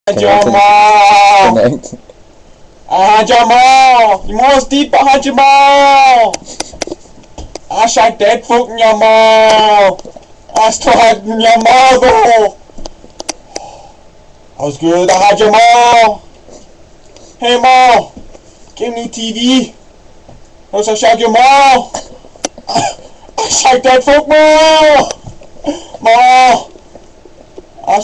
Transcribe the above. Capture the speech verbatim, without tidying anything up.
Jamal! Connect. Ah, Jamal! You must deep behind Jamal! I shot that fucking Jamal! I still had Jamal though! I was good, I had Jamal! Hey Mal! Give me T V! Else I shot Jamal! I, I shot that fuck Mal! Mal!